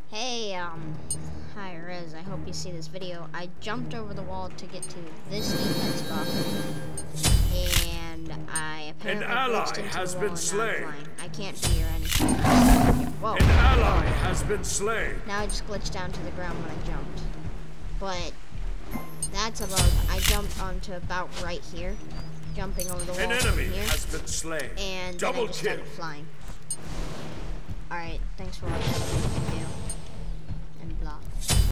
Hey, hi Riz, I hope you see this video. I jumped over the wall to get to this defense buff, and I apparently An ally glitched into has the wall been and slain. now I'm flying. I can't hear anything. Whoa. An ally has been slain. Now I just glitched down to the ground when I jumped. But that's a bug. I jumped onto about right here, jumping over the wall An from enemy here, has been slain. and then I Double just kill. started flying. Alright, thanks for watching this video.